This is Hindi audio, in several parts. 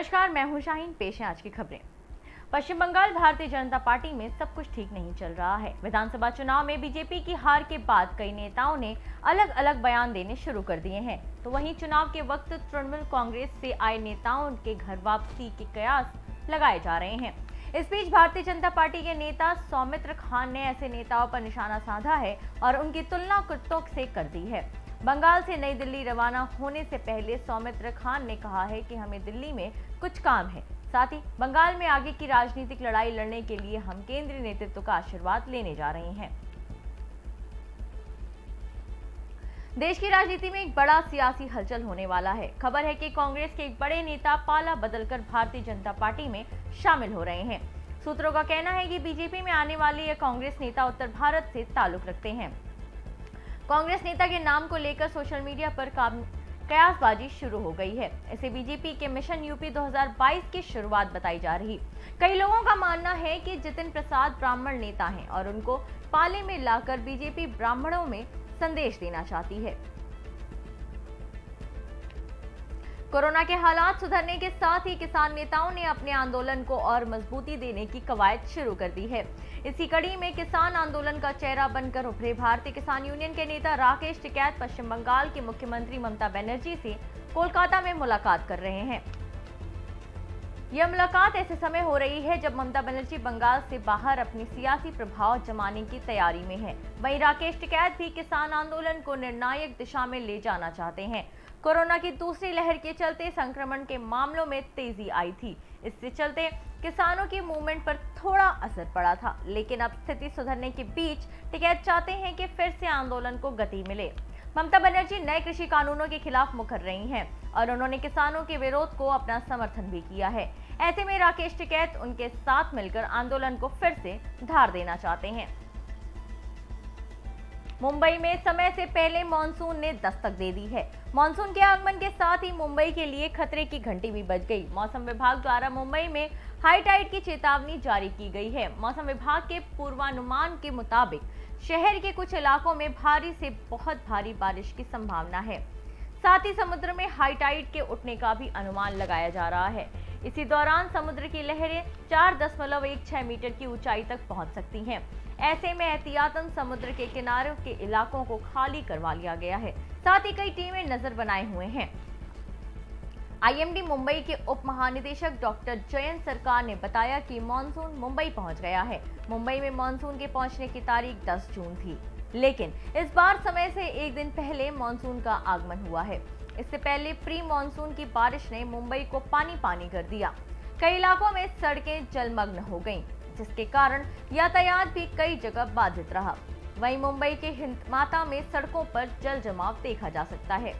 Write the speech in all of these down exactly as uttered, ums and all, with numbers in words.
नमस्कार, मैं हूं शाहीन। पेश है आज की खबरें। पश्चिम बंगाल भारतीय जनता पार्टी में सब कुछ ठीक नहीं चल रहा है। विधानसभा चुनाव में बीजेपी की हार के बाद कई नेताओं ने अलग अलग बयान देने शुरू कर दिए हैं, तो वहीं चुनाव के वक्त तृणमूल कांग्रेस से आए नेताओं के घर वापसी के कयास लगाए जा रहे हैं। इस बीच भारतीय जनता पार्टी के नेता सौमित्र खान ने ऐसे नेताओं पर निशाना साधा है और उनकी तुलना कुत्तों से कर दी है। बंगाल से नई दिल्ली रवाना होने से पहले सौमित्र खान ने कहा है कि हमें दिल्ली में कुछ काम है, साथ ही बंगाल में आगे की राजनीतिक लड़ाई लड़ने के लिए हम केंद्रीय नेतृत्व का आशीर्वाद लेने जा रहे हैं। देश की राजनीति में एक बड़ा सियासी हलचल होने वाला है। खबर है कि कांग्रेस के एक बड़े नेता पाला बदलकर भारतीय जनता पार्टी में शामिल हो रहे हैं। सूत्रों का कहना है कि बीजेपी में आने वाले ये कांग्रेस नेता उत्तर भारत से ताल्लुक रखते हैं। कांग्रेस नेता के नाम को लेकर सोशल मीडिया पर कयासबाजी शुरू हो गई है। इसे बीजेपी के मिशन यूपी दो हज़ार बाईस की शुरुआत बताई जा रही। कई लोगों का मानना है कि जितिन प्रसाद ब्राह्मण नेता हैं और उनको पाले में लाकर बीजेपी ब्राह्मणों में संदेश देना चाहती है। कोरोना के हालात सुधरने के साथ ही किसान नेताओं ने अपने आंदोलन को और मजबूती देने की कवायद शुरू कर दी है। इसी कड़ी में किसान आंदोलन का चेहरा बनकर उभरे भारतीय किसान यूनियन के नेता राकेश टिकैत पश्चिम बंगाल की मुख्यमंत्री ममता बनर्जी से कोलकाता में मुलाकात कर रहे हैं। यह मुलाकात ऐसे समय हो रही है जब ममता बनर्जी बंगाल से बाहर अपनी सियासी प्रभाव जमाने की तैयारी में है। वहीं राकेश टिकैत भी किसान आंदोलन को निर्णायक दिशा में ले जाना चाहते हैं। कोरोना की दूसरी लहर के चलते संक्रमण के मामलों में तेजी आई थी। इससे चलते किसानों की मूवमेंट पर थोड़ा असर पड़ा था, लेकिन अब स्थिति सुधरने के बीच टिकैत चाहते हैं कि फिर से आंदोलन को गति मिले। ममता बनर्जी नए कृषि कानूनों के खिलाफ मुखर रही हैं और उन्होंने किसानों के विरोध को अपना समर्थन भी किया है। ऐसे में राकेश टिकैत उनके साथ मिलकर आंदोलन को फिर से धार देना चाहते हैं। मुंबई में समय से पहले मानसून ने दस्तक दे दी है। मानसून के आगमन के साथ ही मुंबई के लिए खतरे की घंटी भी बज गई। मौसम विभाग द्वारा मुंबई में हाई टाइड की चेतावनी जारी की गई है। मौसम विभाग के पूर्वानुमान के मुताबिक शहर के कुछ इलाकों में भारी से बहुत भारी बारिश की संभावना है। साथ ही समुद्र में हाई टाइड के उठने का भी अनुमान लगाया जा रहा है। इसी दौरान समुद्र की लहरें चार दशमलव एक छह मीटर की ऊंचाई तक पहुंच सकती हैं। ऐसे में एहतियातन समुद्र के किनारों के इलाकों को खाली करवा लिया गया है। साथ ही कई टीमें नजर बनाए हुए हैं। आईएमडी मुंबई के उप महानिदेशक डॉक्टर जयंत सरकार ने बताया कि मानसून मुंबई पहुंच गया है। मुंबई में मानसून के पहुंचने की तारीख दस जून थी, लेकिन इस बार समय से एक दिन पहले मानसून का आगमन हुआ है। इससे पहले प्री मानसून की बारिश ने मुंबई को पानी पानी कर दिया। कई इलाकों में सड़कें जलमग्न हो गईं, जिसके कारण यातायात भी कई जगह बाधित रहा। वहीं मुंबई के हिंदमाता में सड़कों पर जल जमाव देखा जा सकता है।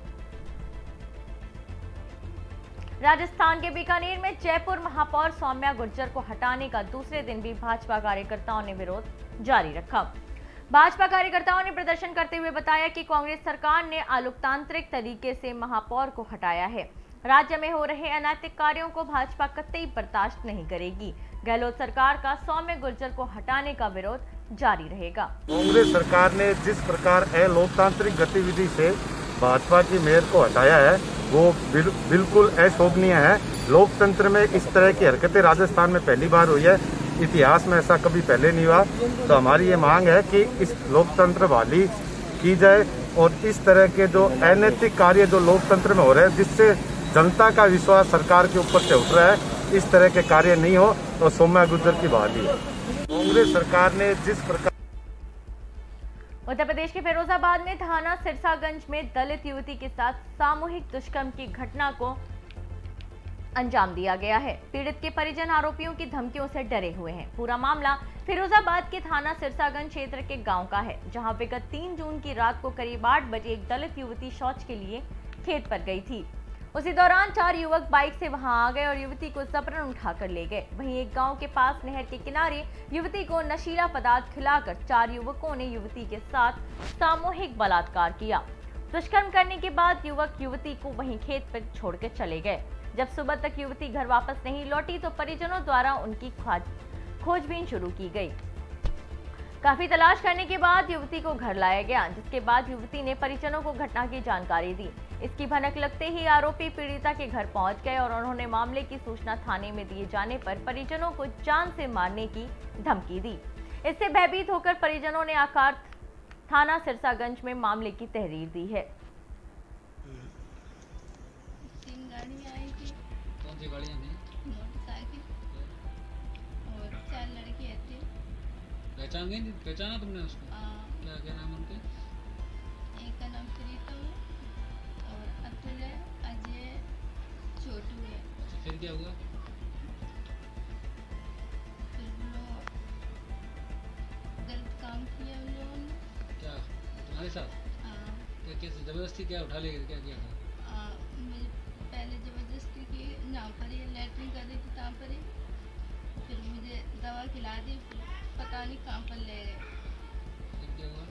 राजस्थान के बीकानेर में जयपुर महापौर सौम्या गुर्जर को हटाने का दूसरे दिन भी भाजपा कार्यकर्ताओं ने विरोध जारी रखा। भाजपा कार्यकर्ताओं ने प्रदर्शन करते हुए बताया कि कांग्रेस सरकार ने अलोकतांत्रिक तरीके से महापौर को हटाया है। राज्य में हो रहे अनैतिक कार्यों को भाजपा कतई बर्दाश्त नहीं करेगी। गहलोत सरकार का सौम्य गुर्जर को हटाने का विरोध जारी रहेगा। कांग्रेस सरकार ने जिस प्रकार अलोकतांत्रिक गतिविधि से भाजपा की मेयर को हटाया है, वो बिल, बिल्कुल अशोभनीय है। लोकतंत्र में इस तरह की हरकतें राजस्थान में पहली बार हुई है। इतिहास में ऐसा कभी पहले नहीं हुआ। तो हमारी ये मांग है कि इस लोकतंत्र बहाली की जाए और इस तरह के जो अनैतिक कार्य जो लोकतंत्र में हो रहे हैं, जिससे जनता का विश्वास सरकार के ऊपर से उठ रहा है, इस तरह के कार्य नहीं हो तो सौम्या गुर्जर की बहाली है। कांग्रेस सरकार ने जिस प्रकार उत्तर प्रदेश के फिरोजाबाद में थाना सिरसागंज में दलित युवती के साथ सामूहिक दुष्कर्म की घटना को अंजाम दिया गया है। पीड़ित के परिजन आरोपियों की धमकियों से डरे हुए हैं। पूरा मामला फिरोजाबाद के थाना सिरसागंज क्षेत्र के गांव का है, जहां विगत तीन जून की रात को करीब आठ बजे एक दलित युवती शौच के लिए खेत पर गई थी। उसी दौरान चार युवक बाइक से वहां आ गए और युवती को जबरन उठाकर ले गए। वहीं एक गांव के पास नहर के किनारे युवती को नशीला पदार्थ खिलाकर चार युवकों ने युवती के साथ सामूहिक बलात्कार किया। दुष्कर्म करने के बाद युवक युवती को वहीं खेत पर छोड़कर चले गए। जब सुबह तक युवती घर वापस नहीं लौटी तो परिजनों द्वारा उनकी खोजबीन शुरू की गई। काफी तलाश करने के बाद युवती को घर लाया गया, जिसके बाद युवती ने परिजनों को घटना की जानकारी दी। इसकी भनक लगते ही आरोपी पीड़िता के घर पहुंच गए और उन्होंने मामले की सूचना थाने में दिए जाने पर परिजनों को जान से मारने की धमकी दी। इससे भयभीत होकर परिजनों ने आकर थाना सिरसागंज में मामले की तहरीर दी है। तीन गाड़ियाँ आई थी। कौन सी गाड़ियाँ थी? मोटरसाइकिल और चार लड़के थे। पहचान गई? पहचाना तुमने उसको? हाँ। क्या क्या नाम उनके? एक का नाम प्रीतम है और अतुल है, अजय, छोटू है। अच्छा, फिर क्या हुआ? फिर वो लोग गलत काम किया उन लोगों ने। क्या तुम्हारे साथ? हाँ। क्या कैसे जबरदस्ती क्या उठा ले क्या किया था? हाँ, मुझे पहले ज़बरदस्ती की यहाँ पर ही लैट्रिन कर रही थी तहाँ पर ही। फिर मुझे दवा खिला दी, पता नहीं कहाँ पर ले गए। फिर क्या हुआ?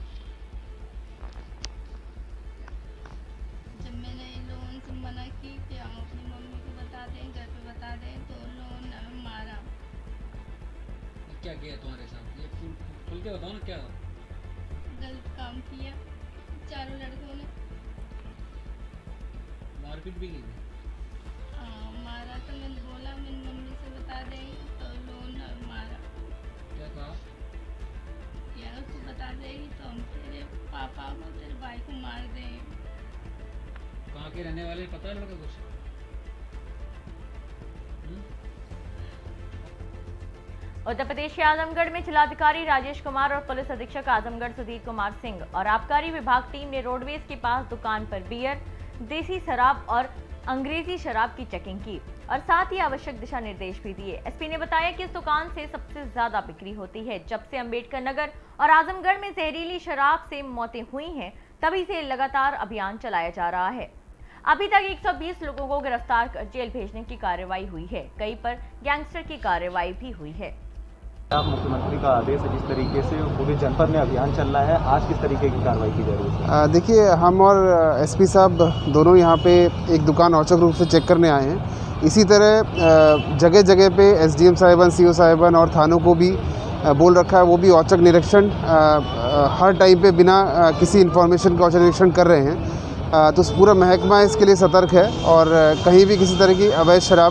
जब मैंने इन लोगों से मना की कि हम अपनी मम्मी को बता दें, घर पे बता दें, तो उन लोगों ने हमें मारा। क्या किया तुम्हारे साथ? ये खुल खुल के बताओ ना क्या? गलत काम किया चारों लड़कों ने। मारपीट भी की? हाँ, मारा तो मैंने बोला मेरी मम्मी से बता देंगे, तो उन लोगों ने हमें मारा। क्या कहा? यार तू बता देगी तो हम तेरे पापा को, तेरे भाई को मार देंगे। कहाँ के रहने वाले पता है लड़का कुछ? हुँ? उत्तर प्रदेश के आजमगढ़ में जिलाधिकारी राजेश कुमार और पुलिस अधीक्षक आजमगढ़ सुधीर कुमार सिंह और आबकारी विभाग टीम ने रोडवेज के पास दुकान पर बियर, देसी शराब और अंग्रेजी शराब की चेकिंग की और साथ ही आवश्यक दिशा निर्देश भी दिए। एसपी ने बताया कि इस दुकान से सबसे ज्यादा बिक्री होती है। जब से अंबेडकर नगर और आजमगढ़ में जहरीली शराब से मौतें हुई हैं, तभी से लगातार अभियान चलाया जा रहा है। अभी तक एक सौ बीस लोगों को गिरफ्तार कर जेल भेजने की कार्रवाई हुई है। कई पर गैंगस्टर की कार्रवाई भी हुई है। मुख्यमंत्री का आदेश है, जिस तरीके से पूरे जनपद में अभियान चल रहा है, आज किस तरीके की कार्रवाई की जा रही है? देखिए, हम और एसपी साहब दोनों यहाँ पे एक दुकान औचक रूप से चेक करने आए हैं। इसी तरह जगह जगह पे एसडीएम साहिबान, सीओ साहिबान और थानों को भी बोल रखा है, वो भी औचक निरीक्षण हर टाइम पे बिना किसी इन्फॉर्मेशन का औचक निरीक्षण कर रहे हैं। तो पूरा महकमा इसके लिए सतर्क है और कहीं भी किसी तरह की अवैध शराब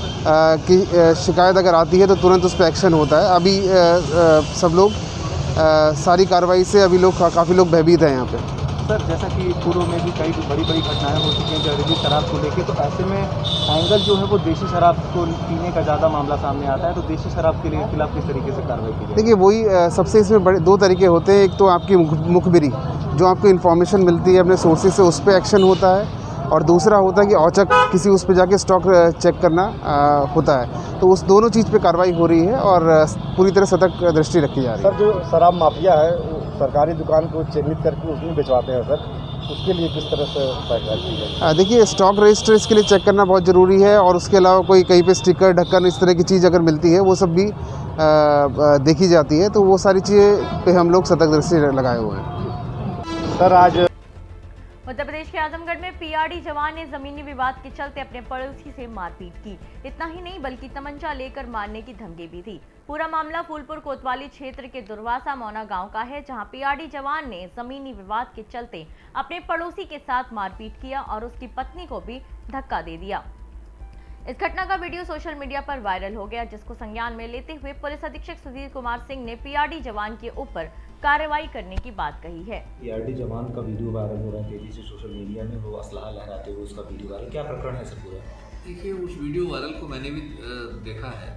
की शिकायत अगर आती है तो तुरंत उस पर एक्शन होता है। अभी आ, आ, सब लोग आ, सारी कार्रवाई से अभी लोग काफ़ी लोग भयभीत हैं यहाँ पे। सर, जैसा कि पूर्व में भी कई बड़ी बड़ी घटनाएं हो चुकी हैं जहरीली शराब को लेके, तो ऐसे में एंगल जो है वो देशी शराब को पीने का ज़्यादा मामला सामने आता है, तो देशी शराब के लिए खिलाफ किस तरीके से कार्रवाई की जाए? देखिए, वही सबसे इसमें बड़े दो तरीके होते हैं। एक तो आपकी मुखबिरी, जो आपको इन्फॉर्मेशन मिलती है अपने सोर्सेज से, उस पर एक्शन होता है, और दूसरा होता है कि औचक किसी उस पे जाके स्टॉक चेक करना आ, होता है। तो उस दोनों चीज़ पे कार्रवाई हो रही है और पूरी तरह सतर्क दृष्टि रखी जा रही है। सर, जो शराब माफिया है वो सरकारी दुकान को चिन्हित करके उसमें भिजवाते हैं, सर उसके लिए किस तरह से कार्रवाई की जाए? देखिए, स्टॉक रजिस्टर इसके लिए चेक करना बहुत ज़रूरी है और उसके अलावा कोई कहीं पे स्टिकर, ढक्कन, इस तरह की चीज़ अगर मिलती है वो सब भी आ, आ, देखी जाती है। तो वो सारी चीज़ें पे हम लोग सतर्क दृष्टि लगाए हुए हैं। सर, आज उत्तर प्रदेश के आजमगढ़ में पीआरडी जवान ने जमीनी विवाद के चलते अपने पड़ोसी से मारपीट की। इतना ही नहीं बल्कि तमंचा लेकर मारने की धमकी भी दी। पूरा मामला फूलपुर कोतवाली क्षेत्र के दुर्वासा मौना गांव का है, जहां पीआरडी जवान ने जमीनी विवाद के चलते अपने पड़ोसी के साथ मारपीट किया और उसकी पत्नी को भी धक्का दे दिया। इस घटना का वीडियो सोशल मीडिया पर वायरल हो गया, जिसको संज्ञान में लेते हुए पुलिस अधीक्षक सुधीर कुमार सिंह ने पीआरडी जवान के ऊपर कार्रवाई करने की बात कही है। पीआरडी जवान का वीडियो वायरल हो रहा है तेजी से सोशल मीडिया में, वो असलहा लहराते हुए उसका वीडियो वायरल, क्या प्रकरण है सर पूरा? देखिए, उस वीडियो वायरल को मैंने भी देखा है।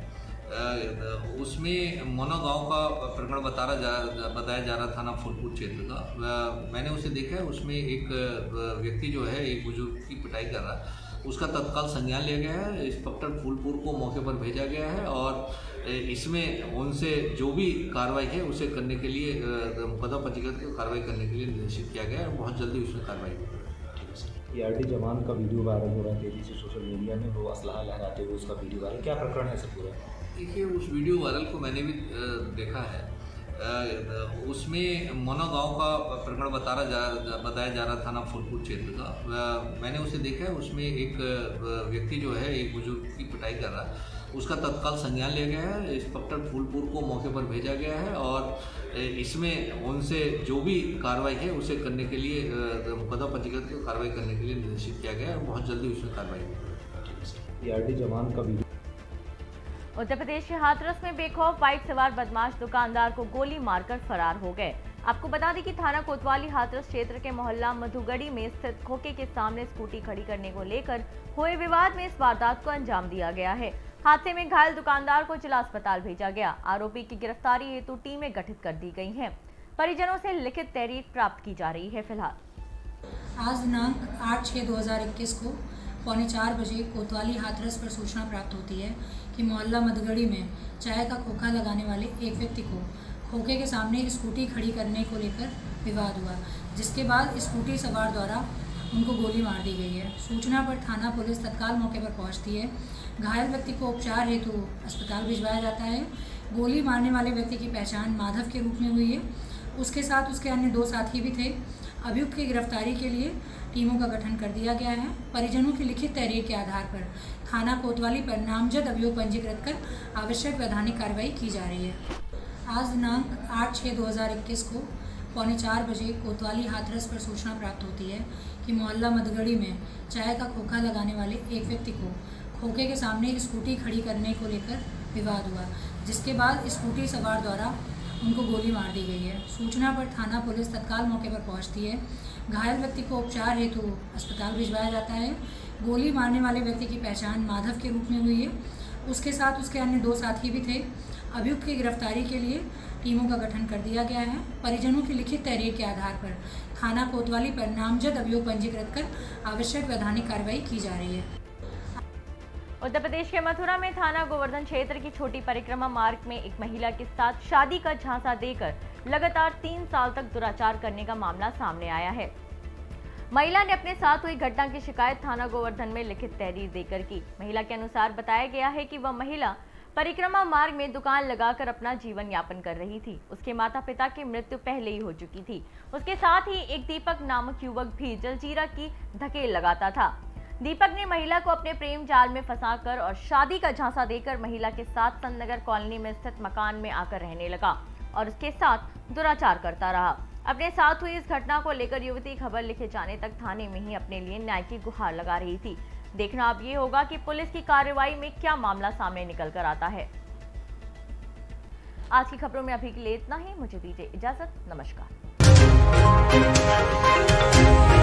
उसमें मोना गांव का प्रकरण बताया जा बताया जा रहा थाना फूलपुर क्षेत्र का। मैंने उसे देखा है, उसमें एक व्यक्ति जो है एक बुजुर्ग की पिटाई कर रहा है, उसका तत्काल संज्ञान लिया गया है। इंस्पेक्टर फूलपुर को मौके पर भेजा गया है और इसमें उनसे जो भी कार्रवाई है उसे करने के लिए मुकदमा पंजीकृत कार्रवाई करने के लिए निर्देशित किया गया है। बहुत जल्दी उसमें कार्रवाई होगी। ठीक है सर। पीआरडी जवान का वीडियो वायरल हो रहा है तेजी से सोशल मीडिया में, वो असलहा लहराते हुए उसका वीडियो वायरल, क्या प्रकरण है सर पूरा? देखिए, उस वीडियो वायरल को मैंने भी देखा है। उसमें मोना गांव का प्रकरण बताया जा बताया जा रहा थाना फूलपुर क्षेत्र का। मैंने उसे देखा है, उसमें एक व्यक्ति जो है एक बुजुर्ग की पिटाई कर रहा है, उसका तत्काल संज्ञान लिया गया है। इंस्पेक्टर फूलपुर को मौके पर भेजा गया है और इसमें उनसे जो भी कार्रवाई है उसे करने के लिए मुकदमा पंजीकृत कार्रवाई करने के लिए निर्देशित किया गया है और बहुत जल्दी उसमें कार्रवाई होगी। ईआरडी जवान का वीडियो। उत्तर प्रदेश के हाथरस में बेखौफ बाइक सवार बदमाश दुकानदार को गोली मारकर फरार हो गए। आपको बता दें कि थाना कोतवाली हाथरस क्षेत्र के मोहल्ला मधुगढ़ी में स्थित खोखे के सामने स्कूटी खड़ी करने को लेकर हुए विवाद में इस वारदात को अंजाम दिया गया है। हादसे में घायल दुकानदार को जिला अस्पताल भेजा गया। आरोपी की गिरफ्तारी हेतु टीमें गठित कर दी गई हैं। परिजनों से लिखित तहरीर प्राप्त की जा रही है। फिलहाल आज दिनांक आठ छः दो हजार इक्कीस को पौने चार बजे कोतवाली हाथरस पर सूचना प्राप्त होती है कि मोहल्ला मधुगढ़ी में चाय का खोखा लगाने वाले एक व्यक्ति को खोखे के सामने स्कूटी खड़ी करने को लेकर विवाद हुआ, जिसके बाद स्कूटी सवार द्वारा उनको गोली मार दी गई है। सूचना पर थाना पुलिस तत्काल मौके पर पहुंचती है। घायल व्यक्ति को उपचार हेतु अस्पताल भिजवाया जाता है। गोली मारने वाले व्यक्ति की पहचान माधव के रूप में हुई है। उसके साथ उसके अन्य दो साथी भी थे। अभियुक्त की गिरफ्तारी के लिए टीमों का गठन कर दिया गया है। परिजनों की लिखित तहरीर के आधार पर थाना कोतवाली पर नामजद अभियोग पंजीकृत कर आवश्यक वैधानिक कार्रवाई की जा रही है। आज दिनांक आठ छः दो हज़ार इक्कीस को पौने चार बजे कोतवाली हाथरस पर सूचना प्राप्त होती है कि मोहल्ला मधुगढ़ी में चाय का खोखा लगाने वाले एक व्यक्ति को खोखे के सामने स्कूटी खड़ी करने को लेकर विवाद हुआ, जिसके बाद स्कूटी सवार द्वारा उनको गोली मार दी गई है। सूचना पर थाना पुलिस तत्काल मौके पर पहुंचती है। घायल व्यक्ति को उपचार हेतु अस्पताल भिजवाया जाता है। गोली मारने वाले व्यक्ति की पहचान माधव के रूप में हुई है। उसके साथ उसके अन्य दो साथी भी थे। अभियुक्त की गिरफ्तारी के लिए टीमों का गठन कर दिया गया है। परिजनों की लिखित तहरीर के आधार पर थाना कोतवाली पर नामजद अभियोग पंजीकृत कर आवश्यक वैधानिक कार्रवाई की जा रही है। उत्तर प्रदेश के मथुरा में थाना गोवर्धन क्षेत्र की छोटी परिक्रमा मार्ग में एक महिला के साथ शादी का झांसा देकर लगातार तीन साल तक दुराचार करने का मामला सामने आया है। महिला ने अपने साथ हुई घटना की शिकायत थाना गोवर्धन में लिखित तहरीर देकर की। महिला के अनुसार बताया गया है कि वह महिला परिक्रमा मार्ग में दुकान लगाकर अपना जीवन यापन कर रही थी। उसके माता पिता की मृत्यु पहले ही हो चुकी थी। उसके साथ ही एक दीपक नामक युवक भी जलजीरा की धकेल लगाता था। दीपक ने महिला को अपने प्रेम जाल में फंसाकर और शादी का झांसा देकर महिला के साथ संतनगर कॉलोनी में स्थित मकान में आकर रहने लगा और उसके साथ दुराचार करता रहा। अपने साथ हुई इस घटना को लेकर युवती खबर लिखे जाने तक थाने में ही अपने लिए न्याय की गुहार लगा रही थी। देखना अब ये होगा कि पुलिस की कार्रवाई में क्या मामला सामने निकल कर आता है। आज की खबरों में अभी के लिए इतना ही। मुझे दीजिए इजाजत। नमस्कार।